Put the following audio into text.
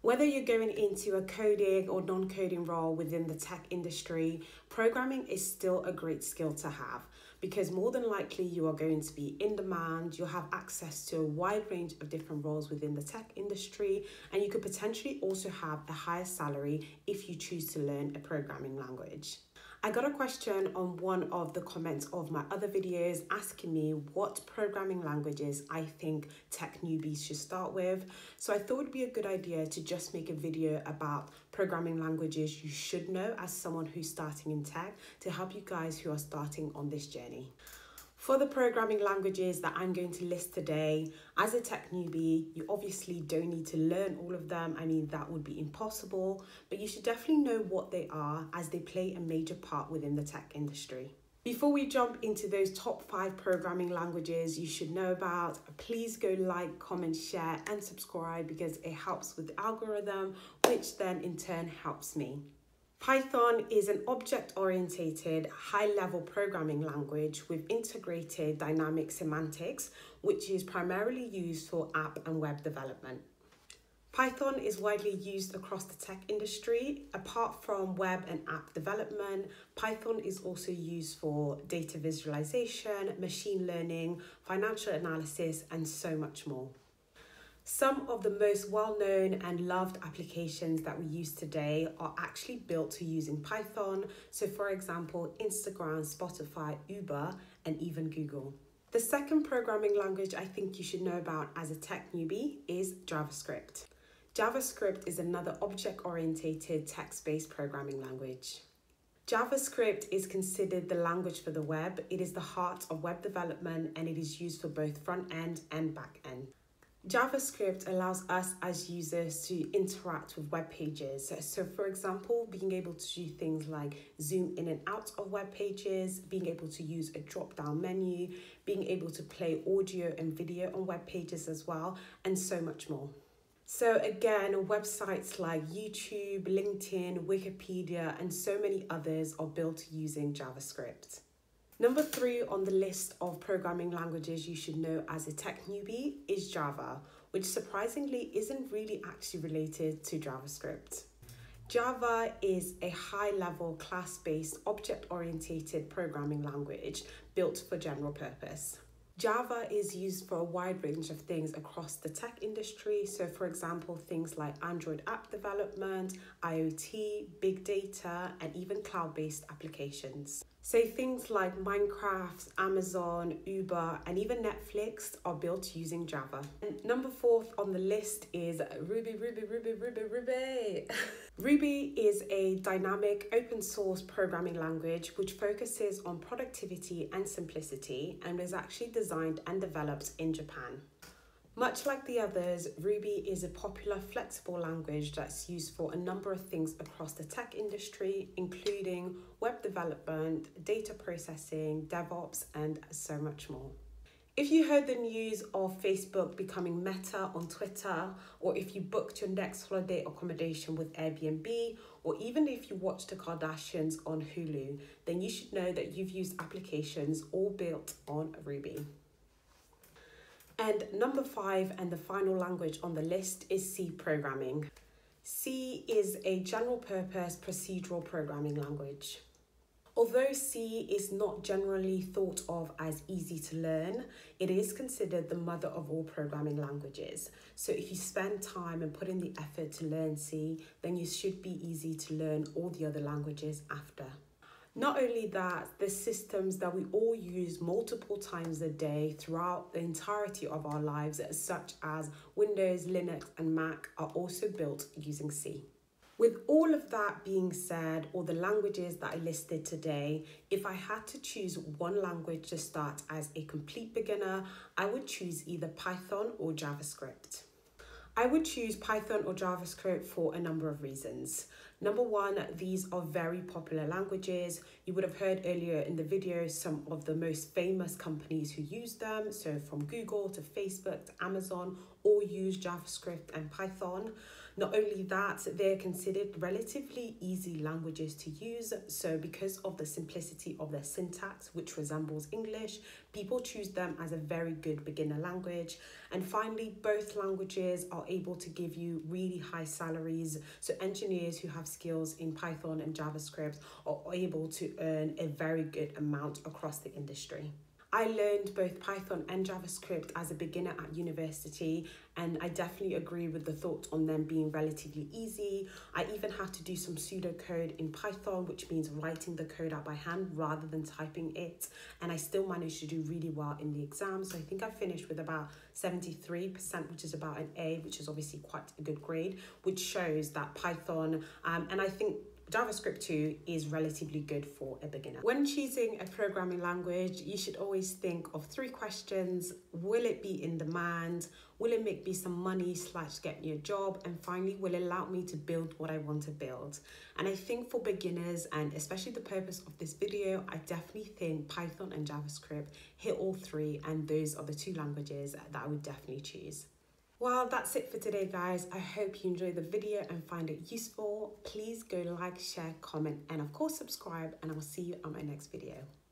Whether you're going into a coding or non-coding role within the tech industry, programming is still a great skill to have because more than likely you are going to be in demand, you'll have access to a wide range of different roles within the tech industry, and you could potentially also have a higher salary if you choose to learn a programming language. I got a question on one of the comments of my other videos asking me what programming languages I think tech newbies should start with. So I thought it'd be a good idea to just make a video about programming languages you should know as someone who's starting in tech to help you guys who are starting on this journey. For the programming languages that I'm going to list today, as a tech newbie, you obviously don't need to learn all of them. I mean, that would be impossible, but you should definitely know what they are as they play a major part within the tech industry. Before we jump into those top 5 programming languages you should know about, please go like, comment, share, and subscribe because it helps with the algorithm, which then in turn helps me. Python is an object-oriented, high-level programming language with integrated dynamic semantics, which is primarily used for app and web development. Python is widely used across the tech industry. Apart from web and app development, Python is also used for data visualization, machine learning, financial analysis, and so much more. Some of the most well-known and loved applications that we use today are actually built using Python. So for example, Instagram, Spotify, Uber, and even Google. The second programming language I think you should know about as a tech newbie is JavaScript. JavaScript is another object-oriented text-based programming language. JavaScript is considered the language for the web. It is the heart of web development and it is used for both front-end and back-end. JavaScript allows us as users to interact with web pages. So for example, being able to do things like zoom in and out of web pages, being able to use a drop-down menu, being able to play audio and video on web pages as well, and so much more. So again, websites like YouTube, LinkedIn, Wikipedia, and so many others are built using JavaScript. Number 3 on the list of programming languages you should know as a tech newbie is Java, which surprisingly isn't really actually related to JavaScript. Java is a high-level class-based object-oriented programming language built for general purpose. Java is used for a wide range of things across the tech industry. So for example, things like Android app development, IoT, big data, and even cloud-based applications. So things like Minecraft, Amazon, Uber, and even Netflix are built using Java. And number 4 on the list is Ruby. Ruby is a dynamic open source programming language which focuses on productivity and simplicity and was actually designed and developed in Japan. Much like the others, Ruby is a popular flexible language that's used for a number of things across the tech industry, including web development, data processing, DevOps, and so much more. If you heard the news of Facebook becoming Meta on Twitter, or if you booked your next holiday accommodation with Airbnb, or even if you watched the Kardashians on Hulu, then you should know that you've used applications all built on Ruby. And number 5 and the final language on the list is C programming. C is a general purpose procedural programming language. Although C is not generally thought of as easy to learn, it is considered the mother of all programming languages. So if you spend time and put in the effort to learn C, then you should be easy to learn all the other languages after. Not only that, the systems that we all use multiple times a day throughout the entirety of our lives, such as Windows, Linux, and Mac, are also built using C. With all of that being said, or the languages that I listed today, if I had to choose one language to start as a complete beginner, I would choose either Python or JavaScript. I would choose Python or JavaScript for a number of reasons. Number 1, these are very popular languages. You would have heard earlier in the video some of the most famous companies who use them. So from Google to Facebook to Amazon, all use JavaScript and Python. Not only that, they're considered relatively easy languages to use. So because of the simplicity of their syntax, which resembles English, people choose them as a very good beginner language. And finally, both languages are able to give you really high salaries. So engineers who have skills in Python and JavaScript are able to earn a very good amount across the industry. I learned both Python and JavaScript as a beginner at university, and I definitely agree with the thought on them being relatively easy. I even had to do some pseudocode in Python, which means writing the code out by hand rather than typing it, and I still managed to do really well in the exam. So I think I finished with about 73%, which is about an A, which is obviously quite a good grade, which shows that Python, and I think JavaScript too is relatively good for a beginner. When choosing a programming language, you should always think of 3 questions. Will it be in demand? Will it make me some money / get me a job? And finally, will it allow me to build what I want to build? And I think for beginners, and especially the purpose of this video, I definitely think Python and JavaScript hit all 3, and those are the 2 languages that I would definitely choose. Well, that's it for today, guys. I hope you enjoyed the video and find it useful. Please go like, share, comment, and of course subscribe, and I'll see you on my next video.